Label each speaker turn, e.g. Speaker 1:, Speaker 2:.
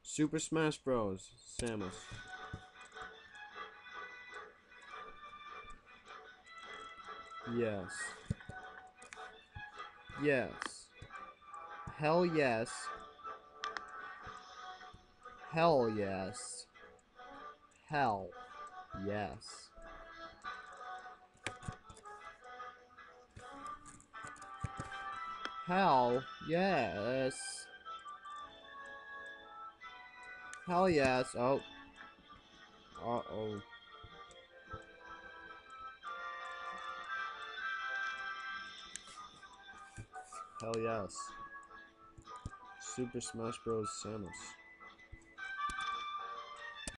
Speaker 1: Super Smash Bros. Samus. Yes. Yes. Hell yes. Hell yes. Hell yes. Hell yes. Hell yes. Oh. Uh-oh. Hell yes. Super Smash Bros. Samus.